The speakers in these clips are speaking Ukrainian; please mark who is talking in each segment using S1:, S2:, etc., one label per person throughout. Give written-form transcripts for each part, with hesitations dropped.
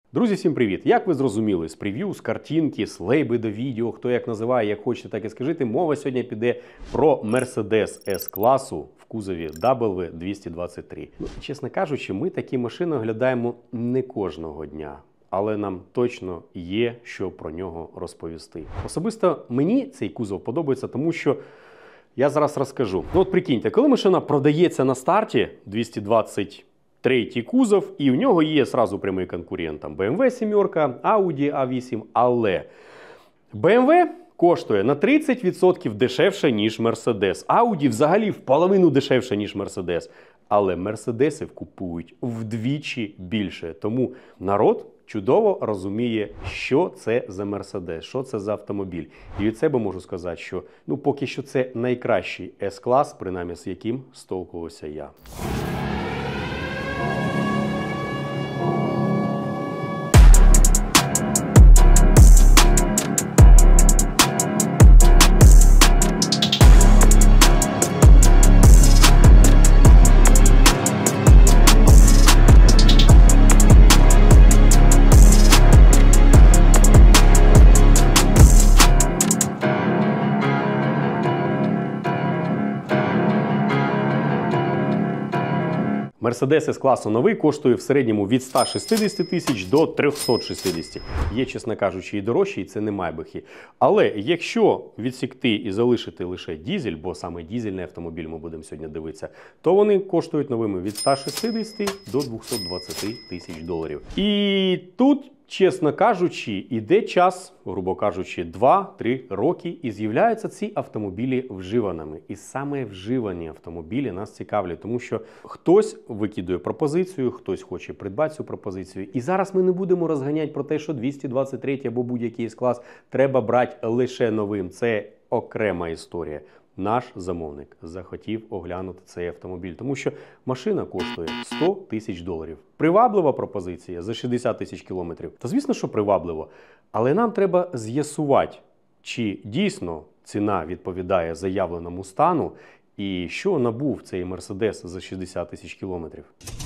S1: Друзі, всім привіт! Як ви зрозуміли, з прев'ю, з картинки, з лейби до відео, хто як називає, як хочете, так і скажіть, мова сьогодні піде про Mercedes S-класу в кузові W223. Чесно кажучи, ми такі машини оглядаємо не кожного дня. Але нам точно є, що про нього розповісти. Особисто мені цей кузов подобається, тому що я зараз розкажу. От прикиньте, коли машина продається на старті, 223 кузов, і в нього є сразу прямий конкурент, там BMW 7, Audi A8, але BMW коштує на 30% дешевше, ніж Mercedes. Audi взагалі в половину дешевше, ніж Mercedes. Але Мерседеси купують вдвічі більше. Тому народ чудово розуміє, що це за Мерседес, що це за автомобіль. І від себе можу сказати, що поки що це найкращий S-клас, принаймні з яким стовкувався я. Мерседес С-класу новий коштує в середньому від 160 тисяч до 360. Є, чесно кажучи, і дорожчі, і це не майбахи. Але якщо відсікти і залишити лише дізель, бо саме дізельний автомобіль ми будемо сьогодні дивитися, то вони коштують новими від 160 до 220 тисяч доларів. І тут, чесно кажучи, іде час, грубо кажучи, 2-3 роки, і з'являються ці автомобілі вживаними. І саме вживані автомобілі нас цікавлять, тому що хтось викидує пропозицію, хтось хоче придбати цю пропозицію. І зараз ми не будемо розганяти про те, що 223 або будь-який С-клас треба брати лише новим. Це окрема історія. Наш замовник захотів оглянути цей автомобіль, тому що машина коштує 100 тисяч доларів. Приваблива пропозиція за 60 тисяч кілометрів. Та звісно, що привабливо. Але нам треба з'ясувати, чи дійсно ціна відповідає заявленому стану і що набув цей Мерседес за 60 тисяч кілометрів.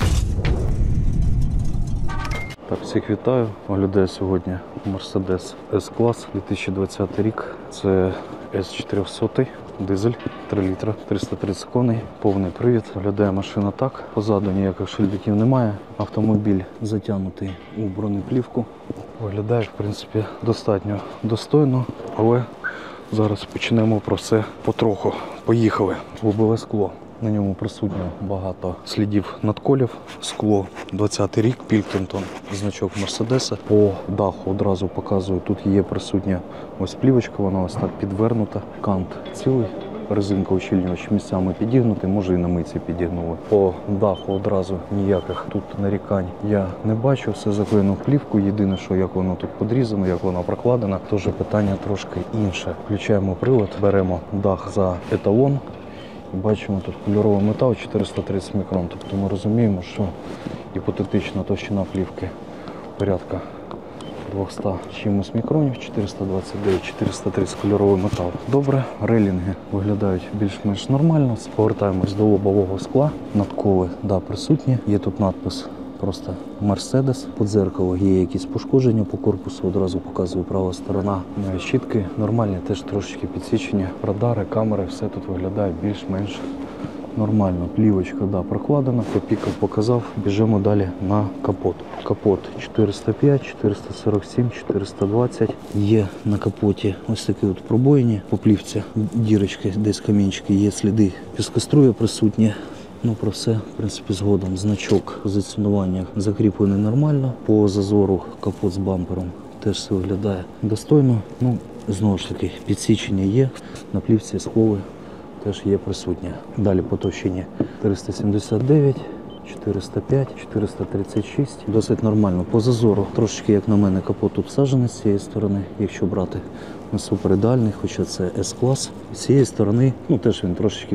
S2: Так, всіх вітаю. Оглядаю сьогодні Mercedes S-клас 2020 рік. Це S400 дизель, 3 літра, 330 коней, повний привід. Виглядає машина так. Позаду ніяких шильдиків немає. Автомобіль затягнутий у бронеплівку. Виглядає, в принципі, достатньо достойно, але зараз почнемо про все потроху. Поїхали. Лобове скло. На ньому присутньо багато слідів надколів. Скло 20-й рік, Пілкінтон, значок Мерседеса. По даху одразу показую, тут є присутня ось плівочка, вона ось так підвернута. Кант цілий, резинка ущільнювач місцями підігнутий, може і на митці підігнули. По даху одразу ніяких тут нарікань я не бачу, все заклеєно в плівку. Єдине, що як воно тут подрізано, як воно прокладено, теж питання трошки інше. Включаємо привод, беремо дах за еталон. Бачимо тут кольоровий метал 430 мікрон, тобто ми розуміємо, що гіпотетична товщина плівки порядка 200 чимось мікронів, 429-430 кольоровий метал. Добре, рейлінги виглядають більш-менш нормально. Повертаємось до лобового скла, надколи присутні, є тут надпис просто Mercedes. По дзеркалу є якісь пошкодження по корпусу, одразу показую права сторона. Щітки нормальні, теж трошечки підсічення. Радари, камери, все тут виглядає більш-менш нормально. Плівочка, прокладена, попікав, показав. Біжимо далі на капот. Капот 405, 447, 420. Є на капоті ось такі от пробоїні. По плівці дірочки, десь камінчики, є сліди піскоструя присутні. Про все, в принципі, згодом. Значок позиціонування закріплений нормально. По зазору капот з бампером теж все виглядає достойно. Знову ж таки, підсічення є. На плівці схови теж є присутні. Далі по товщині 479, 405, 436. Досить нормально. По зазору трошечки, як на мене, капот тут всаджений з цієї сторони, якщо брати не супер ідеальний, хоча це S-клас. З цієї сторони теж він трошечки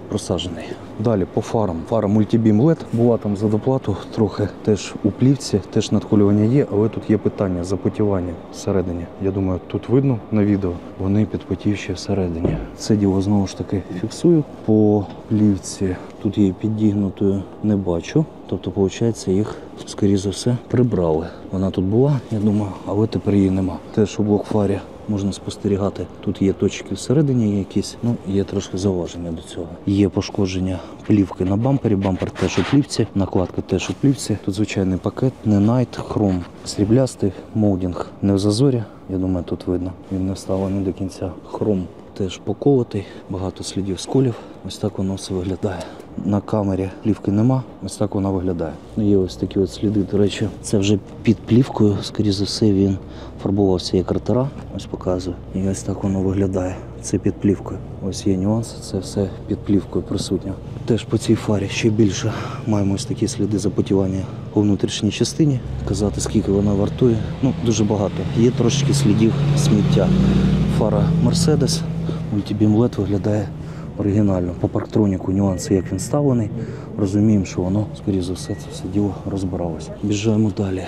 S2: просаджений. Далі по фарам. Фара Multibeam LED. Була там за доплату трохи теж у плівці, теж надколювання є, але тут є питання запотівання всередині. Я думаю, тут видно на відео, вони підпотівші всередині. Це діло знову ж таки фіксую. По плівці тут її підігнутою не бачу. Тобто, виходить, їх, скоріше за все, прибрали. Вона тут була, я думаю, але тепер її нема. Теж у блок-фарі можна спостерігати. Тут є точки всередині якісь, є трошки зауваження до цього. Є пошкодження плівки на бампері, бампер теж у плівці, накладка теж у плівці. Тут звичайний пакет, не найт, хром сріблястий, молдинг не в зазорі. Я думаю, тут видно. Він не вставлений до кінця. Хром теж поколотий, багато слідів сколів. Ось так воно все виглядає. На камері плівки нема, ось так вона виглядає. Є ось такі от сліди, до речі, це вже під плівкою, скоріше за все, він фарбувався як картера, ось показую. І ось так воно виглядає, це під плівкою. Ось є нюанси, це все під плівкою присутньо. Теж по цій фарі ще більше маємо ось такі сліди запотівання по внутрішній частині. Казати, скільки вона вартує, дуже багато. Є трошки слідів сміття. Фара Mercedes, Multibeam LED виглядає оригінально. По парктроніку нюанси, як він ставлений. Розуміємо, що воно, скоріше за все, це все діло розбиралося. Біжаємо далі.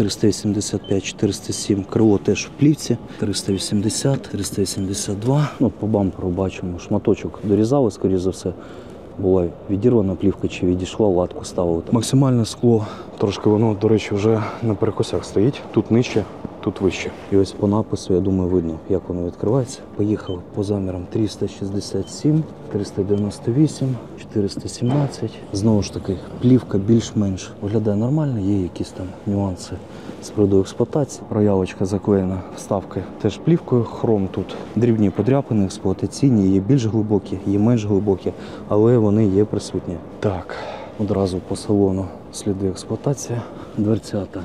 S2: 385, 407, крило теж в плівці. 380, 382. По бамперу бачимо, шматочок дорізали, скоріше за все. Була відірвана плівка чи відійшла, латку ставили. Максимальне скло, трошки воно, до речі, вже на перекосях стоїть. Тут нижче, тут вище. І ось по напису, я думаю, видно, як воно відкривається. Поїхали по замірам 367, 398, 417. Знову ж таки, плівка більш-менш виглядає нормально, є якісь там нюанси з приводу експлуатації. Роялочка заклеєна, вставки теж плівкою. Хром тут дрібні подряпини, експлуатаційні, є більш глибокі, є менш глибокі, але вони є присутні. Так, одразу по салону сліди експлуатації. Дверцята.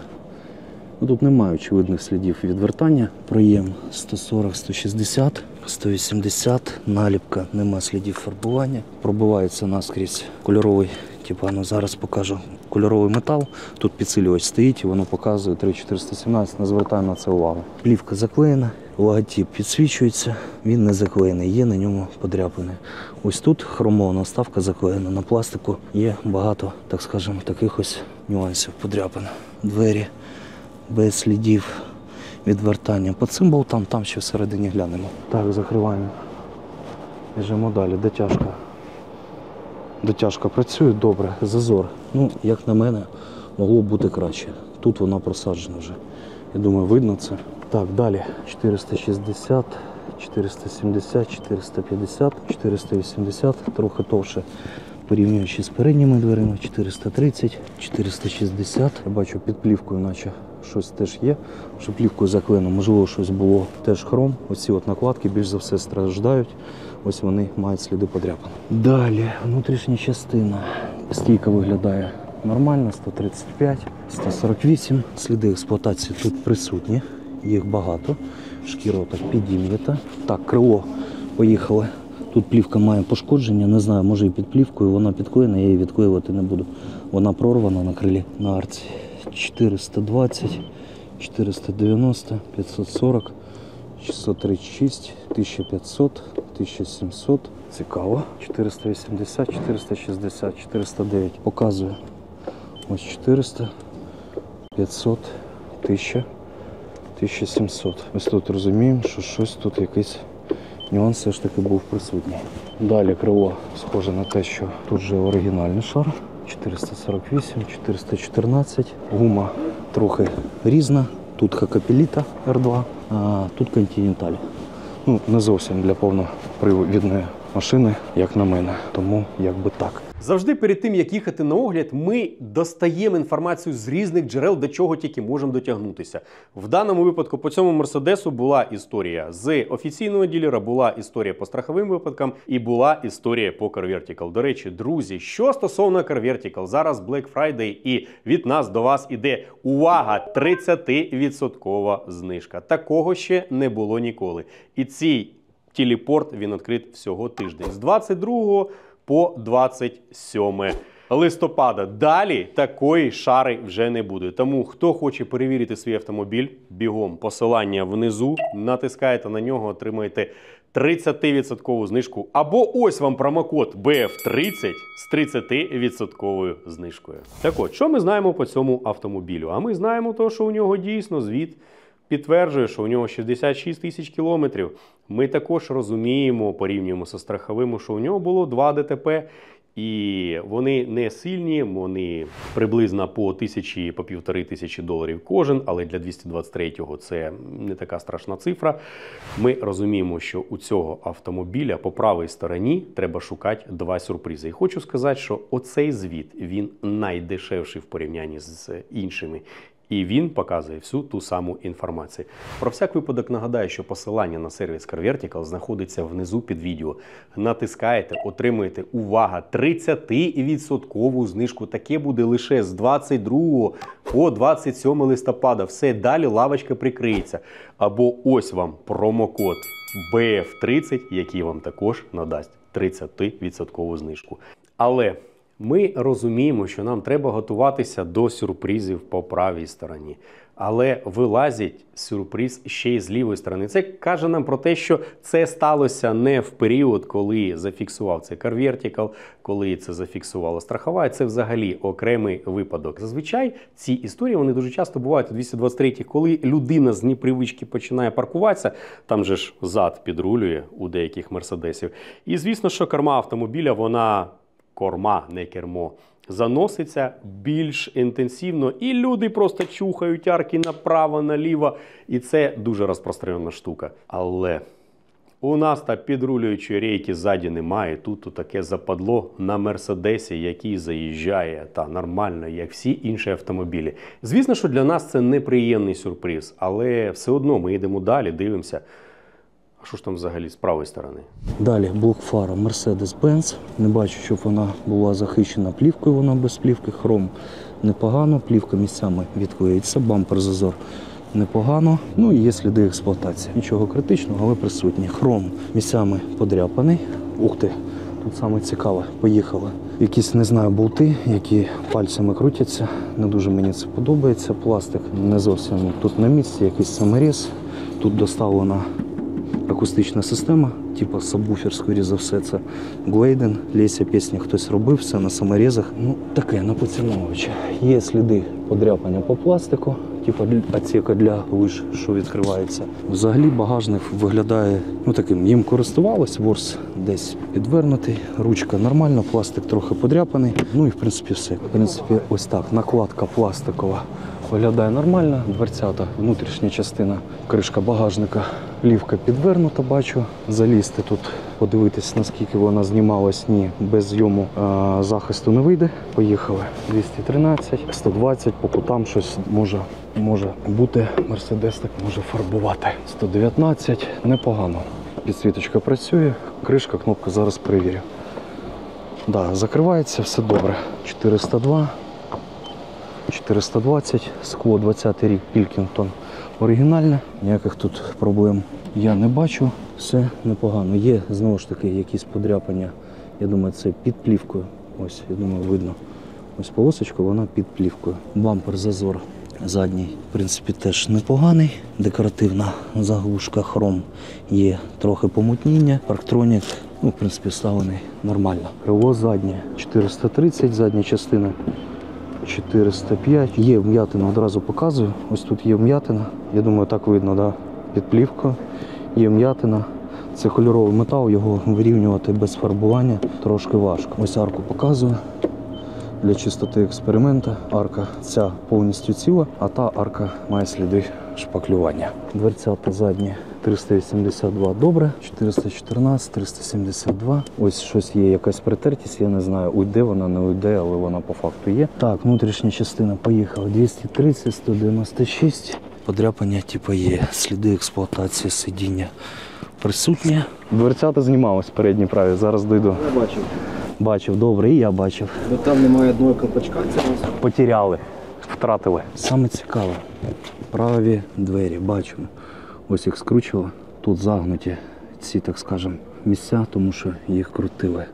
S2: Тут немає очевидних слідів відвертання. Проєм 140, 160, 180, наліпка, нема слідів фарбування. Пробивається наскрізь кольоровий, зараз покажу, кольоровий метал. Тут підсилювач стоїть і воно показує 3417, не звертаємо на це увагу. Плівка заклеєна, логотип підсвічується, він не заклеєний, є на ньому подряпини. Ось тут хромована вставка заклеєна, на пластику є багато, так скажемо, таких ось нюансів подряпин. Двері без слідів відвертання. По цим болтам там ще всередині глянемо. Так, закриваємо. Біжимо далі. Дотяжка. Дотяжка працює добре. Зазор. Як на мене, могло б бути краще. Тут вона просаджена вже. Я думаю, видно це. Так, далі. 460, 470, 450, 480. Трохи товше. Порівнюючи з передніми дверима, 430, 460. Я бачу, під плівкою наче щось теж є, що плівкою заклеєно, можливо, щось було теж хром. Оці от накладки більш за все страждають. Ось вони мають сліди подряпин. Далі, внутрішня частина. Стійка виглядає нормально, 135, 148. Сліди експлуатації тут присутні, їх багато. Шкіра так підім'ята. Так, крило, поїхали. Тут плівка має пошкодження, не знаю, може і під плівкою, вона підклеєна, я її відклеювати не буду. Вона прорвана на крилі, на арці. 420, 490, 540, 636, 1500, 1700. Цікаво. 480, 460, 409. Показую. Ось 400, 500, 1000, 1700. Ось тут розуміємо, що щось тут якийсь нюанс все ж таки був присутній. Далі крило схоже на те, що тут вже оригінальний шар. 448, 414. Гума трохи різна. Тут Хакапеліта R2, а тут Континенталь. Не зовсім для повнопривідної машини, як на мене. Тому якби так.
S1: Завжди перед тим, як їхати на огляд, ми достаємо інформацію з різних джерел, до чого тільки можемо дотягнутися. В даному випадку по цьому Мерседесу була історія з офіційного ділера, була історія по страховим випадкам і була історія по Car Vertical. До речі, друзі, що стосовно Car Vertical, зараз Black Friday і від нас до вас іде, увага, 30% знижка. Такого ще не було ніколи. І цей телепорт, він відкрит всього тиждень. З 22 по 27 листопада. Далі такої шари вже не буде. Тому, хто хоче перевірити свій автомобіль, бігом, посилання внизу, натискаєте на нього, отримаєте 30% знижку. Або ось вам промокод BF30 з 30% знижкою. Так от, що ми знаємо по цьому автомобілю? А ми знаємо то, що у нього дійсно звіт підтверджує, що у нього 66 тисяч кілометрів. Ми також розуміємо, порівнюємо зі страховими, що у нього було 2 ДТП. І вони не сильні, вони приблизно по 1000, по 1500 доларів кожен, але для 223-го це не така страшна цифра. Ми розуміємо, що у цього автомобіля по правій стороні треба шукати 2 сюрпризи. І хочу сказати, що оцей звіт, він найдешевший в порівнянні з іншими. І він показує всю ту саму інформацію. Про всяк випадок нагадаю, що посилання на сервіс CarVertical знаходиться внизу під відео. Натискаєте, отримуєте, увага, 30% знижку. Таке буде лише з 22 по 27 листопада. Все, далі лавочка прикриється. Або ось вам промокод BF30, який вам також надасть 30% знижку. Але ми розуміємо, що нам треба готуватися до сюрпризів по правій стороні. Але вилазить сюрприз ще й з лівої сторони. Це каже нам про те, що це сталося не в період, коли зафіксував це CarVertical, коли це зафіксувала страхова. Це взагалі окремий випадок. Зазвичай ці історії, вони дуже часто бувають у 223-х, коли людина з непривички починає паркуватися, там же ж зад підрулює у деяких мерседесів. І звісно, що керма автомобіля, вона... корма, не кермо, заноситься більш інтенсивно, і люди просто чухають арки направо, наліво, і це дуже розпространена штука. Але у нас та підрулюючої рейки ззаді немає, тут таке западло на Мерседесі, який заїжджає та нормально, як всі інші автомобілі. Звісно, що для нас це неприємний сюрприз, але все одно ми йдемо далі, дивимося. А що ж там взагалі з правої сторони?
S2: Далі блок фара Mercedes-Benz. Не бачу, щоб вона була захищена плівкою, вона без плівки. Хром непогано, плівка місцями відклеїться, бампер зазор непогано. Ну і є сліди експлуатації. Нічого критичного, але присутні. Хром місцями подряпаний. Ух ти, тут саме цікаве. Поїхали. Якісь, не знаю, болти, які пальцями крутяться. Не дуже мені це подобається. Пластик не зовсім тут на місці, якийсь саморіз. Тут доставлена акустична система, типу сабвуфер, скоріше за все, це Глейден. Леся пісні хтось робив, все на саморізах. Ну, таке, на поціновувача. Є сліди подряпання по пластику, типу отсека для лиж, що відкривається. Взагалі багажник виглядає, ну таким, їм користувалось, ворс десь підвернутий, ручка нормальна, пластик трохи подряпаний. Ну і в принципі все. В принципі, ось так, накладка пластикова виглядає нормально, дверцята, внутрішня частина, кришка багажника, плівка підвернута, бачу. Залізти тут, подивитись, наскільки вона знімалась, ні, без зйому захисту не вийде. Поїхали. 213, 120, по кутам щось може бути, Мерседес так може фарбувати. 119, непогано. Підсвіточка працює, кришка, кнопка, зараз перевірю. Да, закривається, все добре. 402. 420, скло 20-й рік, Пілкінгтон оригінальне, ніяких тут проблем я не бачу, все непогано. Є, знову ж таки, якісь подряпання, я думаю, це під плівкою, ось, я думаю, видно. Ось полосочка, вона під плівкою. Бампер зазор задній, в принципі, теж непоганий, декоративна заглушка, хром, є трохи помутніння, парктронік, ну, в принципі, вставлений нормально. Крило заднє, 430, задня частина. 405. Є вм'ятина, одразу показую. Ось тут є вм'ятина. Я думаю, так видно, да? Під плівкою. Є вм'ятина. Це кольоровий метал, його вирівнювати без фарбування трошки важко. Ось арку показую. Для чистоти експерименту. Арка ця повністю ціла, а та арка має сліди шпаклювання. Дверцята задні 382 добре, 414, 372. Ось щось є, якась притертість, я не знаю, уйде вона, не уйде, але вона по факту є. Так, внутрішня частина поїхала. 230, 196. Подряпання типу є, сліди експлуатації сидіння присутні. Дверцята знімались передні праві, зараз дойду.
S3: Я бачив.
S2: Бачив, добре, і я бачив.
S3: Бо там немає одного колпачка, це у нас.
S2: Потеряли, втратили. Саме цікаве, праві двері, бачимо. Ось їх скручували. Тут загнуті ці, так скажемо, місця, тому що їх крутили.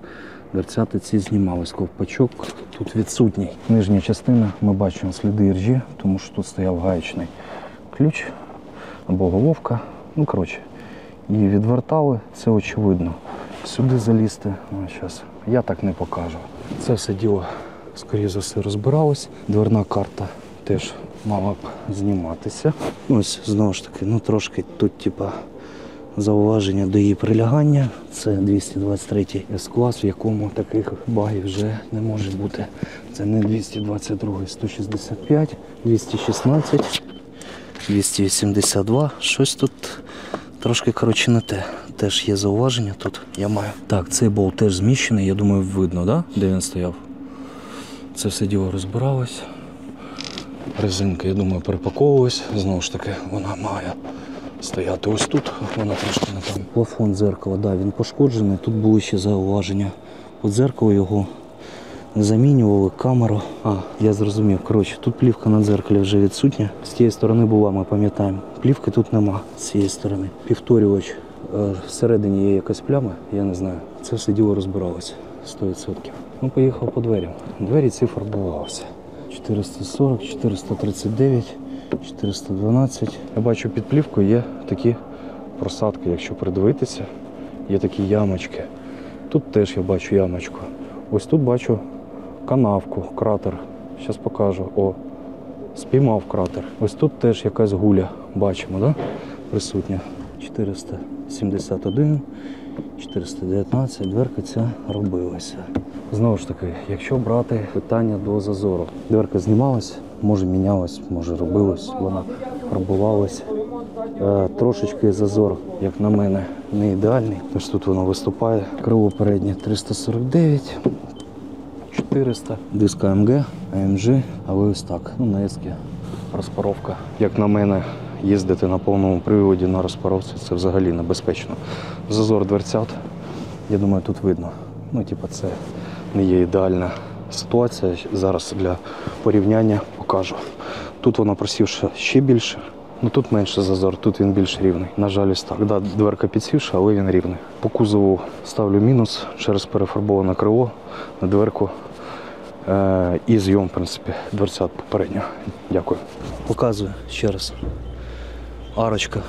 S2: Дверцята ці знімались, ковпачок тут відсутній. Нижня частина, ми бачимо сліди іржі, тому що тут стояв гаечний ключ або головка. Ну, коротше, її відвертали, це очевидно. Сюди залізти, зараз я так не покажу. Це все діло, скоріше за все, розбиралось. Дверна карта теж мала б зніматися. Ось, знову ж таки, ну трошки тут, типа, зауваження до її прилягання. Це 223 С-клас, в якому таких багів вже не може бути. Це не 222, 165, 216, 282. Щось тут трошки, коротше, не те. Теж є зауваження тут, я маю. Так, цей болт теж зміщений, я думаю, видно, да? Де він стояв. Це все діло розбиралось. Резинка, я думаю, перепаковувалась. Знову ж таки, вона має стояти ось тут, вона трошки не там. Плафон дзеркала, да, він пошкоджений. Тут були ще зауваження. По дзеркалу його замінювали, камеру. Я зрозумів. Коротше, тут плівка на дзеркалі вже відсутня. З тієї сторони була, ми пам'ятаємо. Плівки тут нема з цієї сторони. Повторювач. Всередині є якась пляма, я не знаю. Це все діло розбиралося 100%. Ну, поїхав по дверям. Двері ці фарбувалися. 440, 439, 412. Я бачу, під плівкою є такі просадки, якщо придивитися, є такі ямочки. Тут теж я бачу ямочку. Ось тут бачу канавку, кратер. Зараз покажу. О, спіймав кратер. Ось тут теж якась гуля, бачимо, да? Присутня. 471, 419, дверка ця робилася. Знову ж таки, якщо брати питання до зазору. Дверка знімалась, може мінялась, може робилась, вона фарбувалась. Трошечки зазор, як на мене, не ідеальний. Тож тут воно виступає. Крило переднє 349, 400, диск AMG, AMG, але ось так. Ну, на ески розпаровка. Як на мене, їздити на повному приводі на розпаровці – це взагалі небезпечно. Зазор дверцят, я думаю, тут видно. Ну, типу, це не є ідеальна ситуація. Зараз для порівняння покажу. Тут вона просівша ще більше. Ну, тут менше зазор, тут він більш рівний. На жаль, ось так. Да, дверка підсівша, але він рівний. По кузову ставлю мінус через перефарбоване крило на дверку. І зйом, в принципі, дверцят попередньо. Дякую. Показую ще раз. Арочка.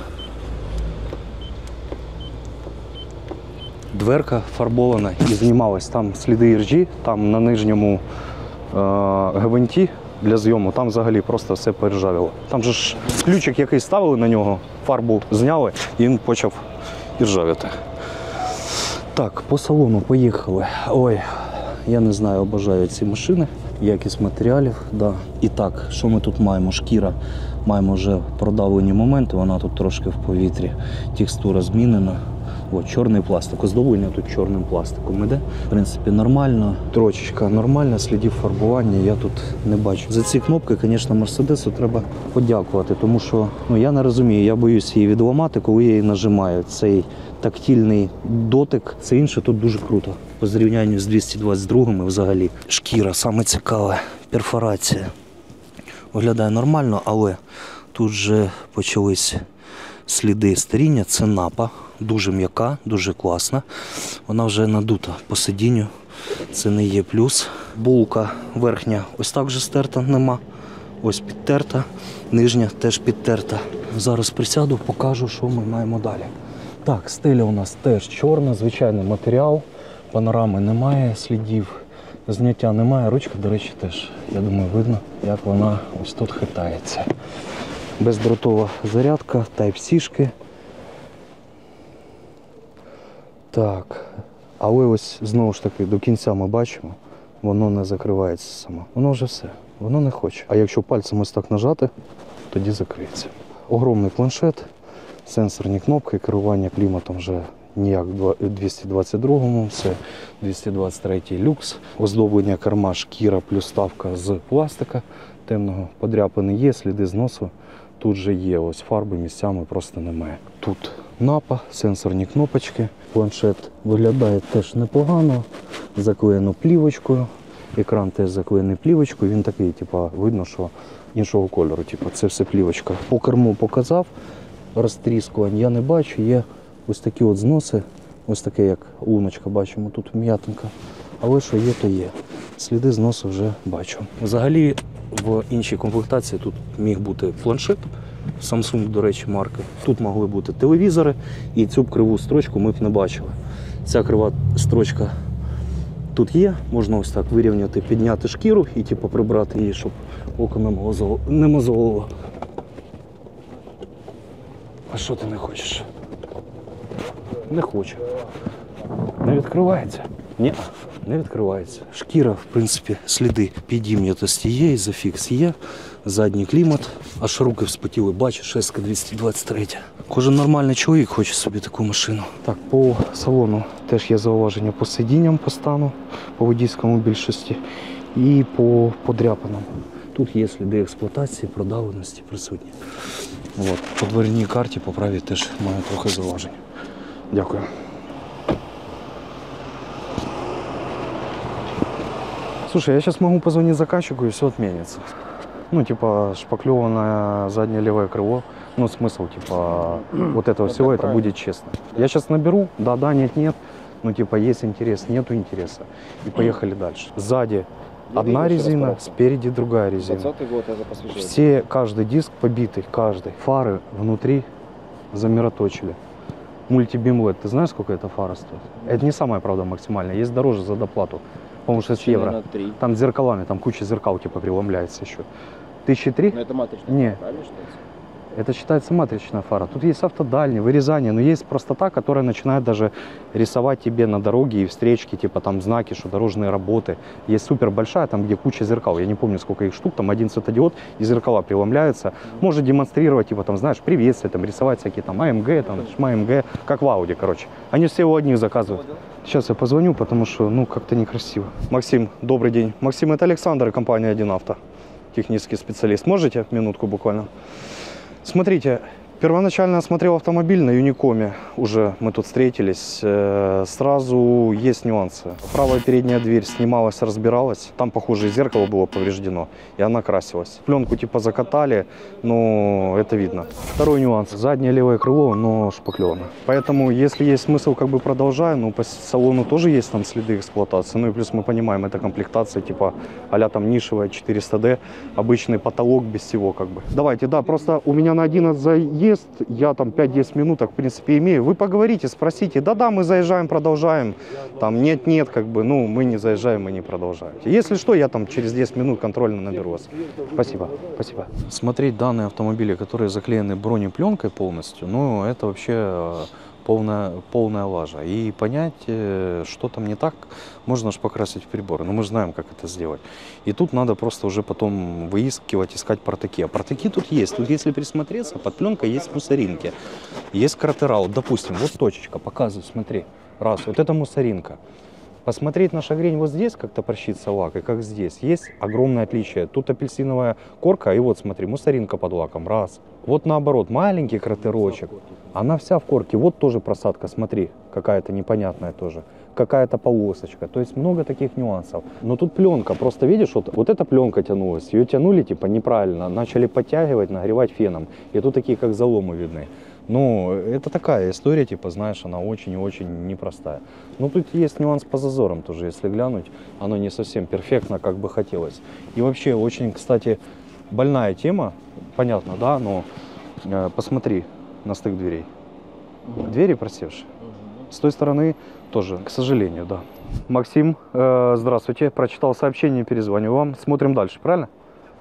S2: Дверка фарбована і знімалась. Там сліди іржі, там на нижньому гвинті для зйому, там взагалі просто все перержавіло. Там же ж ключик, який ставили на нього, фарбу зняли і він почав іржавіти. Так, по салону поїхали. Ой, я не знаю, обожаю ці машини. Якість матеріалів, да. І так, що ми тут маємо? Шкіра. Маємо вже продавлені моменти, вона тут трошки в повітрі. Текстура змінена. О, чорний пластик. Оздоблення тут чорним пластиком іде. В принципі, нормально. Трочечка нормальна, слідів фарбування я тут не бачу. За ці кнопки, звісно, Мерседесу треба подякувати, тому що я не розумію, я боюсь її відламати, коли я її нажимаю. Цей тактильний дотик, це інше тут дуже круто. По зрівнянню з 222-ми взагалі. Шкіра, саме цікаве, перфорація. Виглядає нормально, але тут вже почались сліди старіння. Це напа, дуже м'яка, дуже класна. Вона вже надута по сидінню, це не є плюс. Булка верхня ось так вже стерта нема, ось підтерта, нижня теж підтерта. Зараз присяду, покажу, що ми маємо далі. Так, стеля у нас теж чорна, звичайний матеріал, панорами немає, слідів зняття немає. Ручка, до речі, теж, я думаю, видно, як вона ось тут хитається. Бездротова зарядка, Type-C-шки. Так, але ось знову ж таки до кінця ми бачимо, воно не закривається само. Воно вже все, воно не хоче. А якщо пальцем ось так нажати, тоді закриється. Огромний планшет, сенсорні кнопки, керування кліматом вже ніяк в 222-му, це 223-й люкс. Оздоблення керма шкіра плюс вставка з пластика темного. Подряпини є, сліди зносу тут же є. Ось фарби місцями просто немає. Тут напа, сенсорні кнопочки. Планшет виглядає теж непогано, заклеєно плівочкою. Екран теж заклеєний плівочкою. Він такий, видно, що іншого кольору. Це все плівочка. По керму показав, розтріскувань я не бачу. Є ось такі от зноси, ось таке, як луночка, бачимо, тут м'ятинка. Але що є, то є. Сліди зносу вже бачу. Взагалі в іншій комплектації тут міг бути планшет, Samsung, до речі, марки. Тут могли бути телевізори, і цю б криву строчку ми б не бачили. Ця крива строчка тут є, можна ось так вирівняти, підняти шкіру і типу прибрати її, щоб око не мозолило. А що ти не хочеш? Не хочу. Не відкривається? Ні, не відкривається. Шкіра, в принципі, сліди підім'ятості є, ізофікс є, задній клімат, аж руки вспотіли, бачиш, Еска 223. Кожен нормальний чоловік хоче собі таку машину. Так, по салону теж є зауваження по сидінням, по стану, по водійському більшості і по подряпинам. Тут є сліди експлуатації, продавленості присутні. От. По дверній карті по правій теж має трохи зауважень. Дякую. Слушай, я сейчас могу позвонить заказчику, и все отменится. Ну, типа, шпаклеванное заднее левое крыло. Ну, смысл, типа, вот этого всего, это будет честно. Я сейчас наберу, да-да, нет-нет. Ну, типа, есть интерес, нету интереса. И поехали дальше. Сзади одна резина, спереди другая резина.
S3: 20-й год это посвежее.
S2: Все, каждый диск побитый, каждый. Фары внутри замироточили. Мультибим LED, ты знаешь, сколько эта фара стоит? Это не самая, правда, максимальная. Есть дороже за доплату. По-моему, 6 евро. Там с зеркалами, там куча зеркал типа преломляется еще. 1003?
S3: Но это матричная
S2: Не.
S3: фара, правильно считается?
S2: Это считается матричная фара. Тут есть автодальни, вырезание, но есть простота, которая начинает даже рисовать тебе на дороге и встречки, типа там знаки, что дорожные работы. Есть супер большая, там где куча зеркал. Я не помню, сколько их штук, там один светодиод, и зеркала преломляются. Может демонстрировать, типа там, знаешь, приветствие, там рисовать всякие там АМГ, там ШМАМГ, как в Ауди, короче. Они все у одних заказывают. Сейчас я позвоню, потому что, ну, как-то некрасиво. Максим, добрый день. Максим, это Александр, компания 1Авто, технический специалист. Можете минутку буквально? Смотрите, первоначально осмотрел автомобиль на Юникоме, уже мы тут встретились, сразу есть нюансы. Правая передняя дверь снималась, разбиралась, там, похоже, и зеркало было повреждено, и она красилась. Пленку типа закатали, но это видно. Второй нюанс, заднее левое крыло, но шпаклевано. Поэтому, если есть смысл, как бы продолжаю, ну, по салону тоже есть там следы эксплуатации, ну и плюс мы понимаем, это комплектация типа а-ля там нишевая 400D, обычный потолок без всего как бы. Давайте, да, просто у меня на 11 заезд, я там 5-10 минуток в принципе имею. Вы поговорите, спросите, да-да, мы заезжаем, продолжаем. Там нет-нет, как бы, ну, мы не заезжаем, мы не продолжаем. Если что, я там через 10 минут контрольно наберу вас. Спасибо, спасибо. Смотреть данные автомобиля, которые заклеены бронепленкой полностью, ну, это вообще полная лажа. И понять, что там не так, можно же покрасить в приборы. Но мы же знаем, как это сделать. И тут надо просто уже потом выискивать, искать протеки. А протеки тут есть. Тут, если присмотреться, под пленкой есть мусоринки. Есть кратерал. Допустим, вот точечка, показываю, смотри. Раз, вот это мусоринка. Посмотреть на шагрень вот здесь, как топорщится лак, и как здесь, есть огромное отличие. Тут апельсиновая корка, и вот смотри, мусоринка под лаком, раз. Вот наоборот, маленький кратерочек, она вся в корке. Вот тоже просадка, смотри, какая-то непонятная тоже. Какая-то полосочка, то есть много таких нюансов. Но тут пленка, просто видишь, вот эта пленка тянулась, ее тянули типа неправильно, начали подтягивать, нагревать феном. И тут такие как заломы видны. Ну, это такая история, типа, знаешь, она очень и очень непростая. Но тут есть нюанс по зазорам тоже, если глянуть, оно не совсем перфектно, как бы хотелось. И вообще, очень, кстати, больная тема, понятно, да, но посмотри на стык дверей. Двери просевшие. С той стороны тоже, к сожалению, да. Максим, здравствуйте, прочитал сообщение, перезвоню вам. Смотрим дальше, правильно?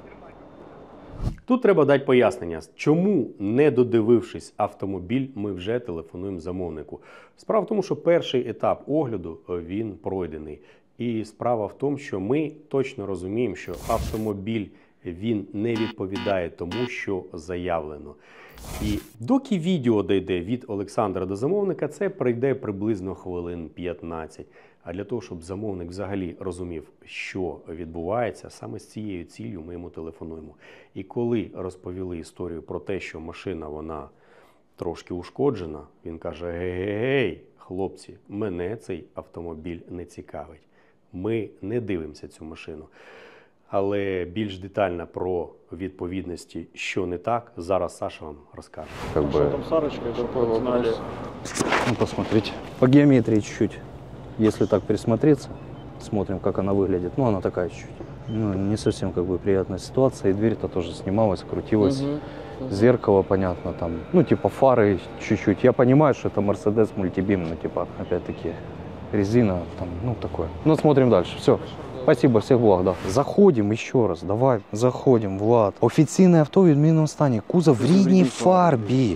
S1: Тут треба дати пояснення, чому, не додивившись автомобіль, ми вже телефонуємо замовнику. Справа в тому, що перший етап огляду, він пройдений. І справа в тому, що ми точно розуміємо, що автомобіль, він не відповідає тому, що заявлено. І доки відео дійде від Олександра до замовника, це пройде приблизно хвилин 15. А для того, щоб замовник взагалі розумів, що відбувається, саме з цією ціллю ми йому телефонуємо. І коли розповіли історію про те, що машина, вона трошки ушкоджена, він каже: гей, хлопці, мене цей автомобіль не цікавить. Ми не дивимося цю машину. Але більш детально про відповідності, що не так, зараз Саша вам розкаже.
S2: Как бы...
S3: Что там с арочкой, такой вопрос.
S2: Ну, посмотрите. По геометрии чуть-чуть, если так присмотреться, Смотрим, как она выглядит. Ну, она такая чуть-чуть. Ну, не совсем как бы приятная ситуация. И дверь-то тоже снималась, крутилась. Зеркало, понятно, там, ну, типа фары чуть-чуть. Я понимаю, что это Mercedes мультибим, но, типа, опять-таки, резина, там, ну, такое. Ну, смотрим дальше. Все. Спасибо, всех благ, да. Заходим еще раз, давай, заходим, Влад. Офіційне авто в відмінному стані. Кузов в рідній фарбі.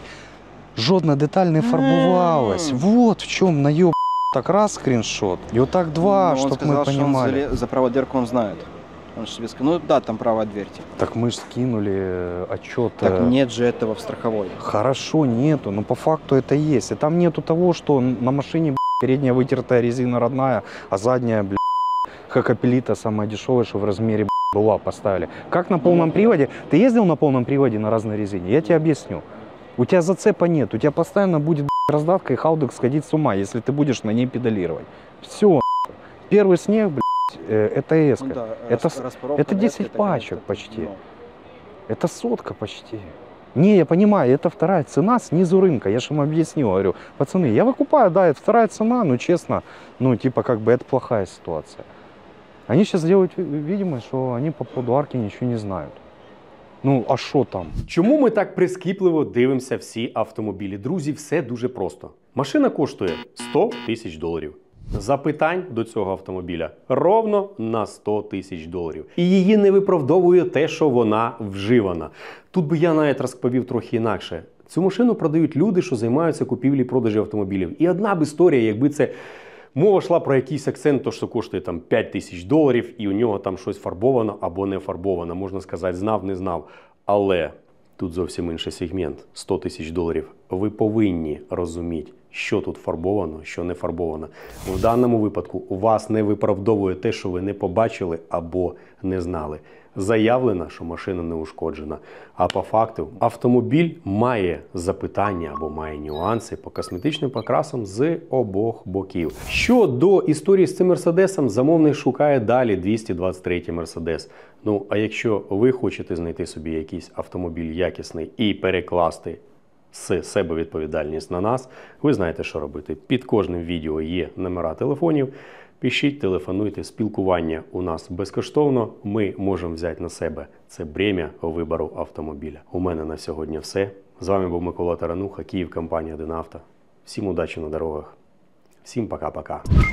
S2: Жодна деталь не фарбувалась. Вот в чем наеб. Так раз скриншот, и вот так два,
S3: Ну, он
S2: чтобы
S3: сказал,
S2: мы
S3: что
S2: понимали.
S3: за правую дверку он знает. Он же тебе сказал, ну да, там правая дверь. Типа.
S2: Так мы же скинули отчет.
S3: Так нет же этого в страховой.
S2: Хорошо, нету, но по факту это есть. И там нету того, что на машине передняя вытертая резина родная, а задняя, хакапелита самая дешевая, что в размере была, поставили. Как на полном приводе? Ты ездил на полном приводе на разной резине? Я тебе объясню. У тебя зацепа нет, у тебя постоянно будет раздатка и халдек сходить с ума, если ты будешь на ней педалировать. Все. Первый снег, это эска.
S3: Ну, да,
S2: это 10 пачек почти. Это сотка почти. Не, я понимаю, это вторая цена снизу рынка. Я же им объяснил, говорю, пацаны, я выкупаю, да, это вторая цена, но честно, ну типа как бы это плохая ситуация. Они сейчас делают видимо, что они по поводу арки ничего не знают. Ну, а що там?
S1: Чому ми так прискіпливо дивимося всі автомобілі? Друзі, все дуже просто. Машина коштує $100 тисяч. Запитань до цього автомобіля ровно на $100 тисяч. І її не виправдовує те, що вона вживана. Тут би я навіть розповів трохи інакше. Цю машину продають люди, що займаються купівлі-продажі автомобілів. І одна б історія, якби це мова йшла про якийсь акцент, то що коштує там $5 тисяч, і у нього там щось фарбовано або не фарбовано. Можна сказати, знав, не знав. Але тут зовсім інший сегмент. $100 тисяч. Ви повинні розуміти, що тут фарбовано, що не фарбовано. В даному випадку у вас не виправдовує те, що ви не побачили або не знали. Заявлено, що машина не ушкоджена. А по факту автомобіль має запитання або має нюанси по косметичним покрасам з обох боків. Що до історії з цим Мерседесом, замовник шукає далі 223-й Мерседес. Ну, а якщо ви хочете знайти собі якийсь автомобіль якісний і перекласти з себе відповідальність на нас, ви знаєте, що робити. Під кожним відео є номера телефонів. Пишіть, телефонуйте, спілкування у нас безкоштовно. Ми можемо взяти на себе це бремя вибору автомобіля. У мене на сьогодні все. З вами був Микола Тарануха, Київ, компанія «1Авто». Всім удачі на дорогах. Всім пока-пока.